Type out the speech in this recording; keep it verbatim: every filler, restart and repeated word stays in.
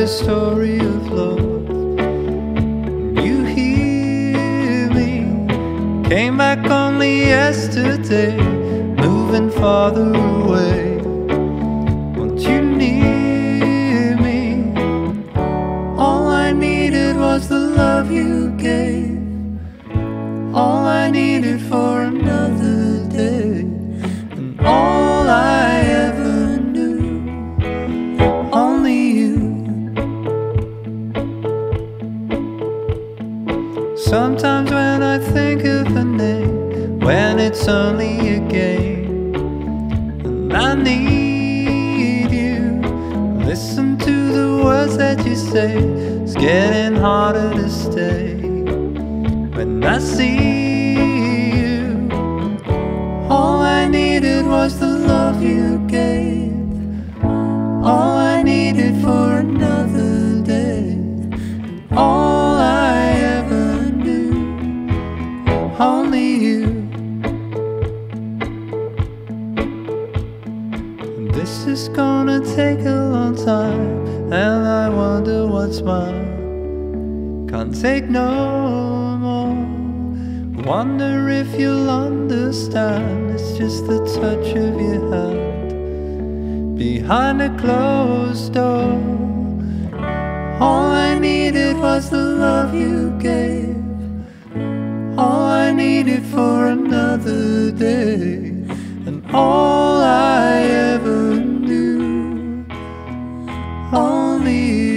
a story of love. You hear me, came back only yesterday, moving farther away. Want you near me, all I needed was the love you gave, all I needed for another day, and all I ever knew, only you. Sometimes when I think of a name, when it's only a game, and I need you, listen to the words that you say, it's getting harder to stay. When I see you, all I needed was the love you gave, all I needed for another day, all I ever knew, only you. And this is gonna take a long time, and I wonder what's mine. Can't take no more. Wonder if you'll understand. It's just the touch of your hand behind a closed door. All I needed was the love you gave, all I needed for another day, and all I ever knew, only you.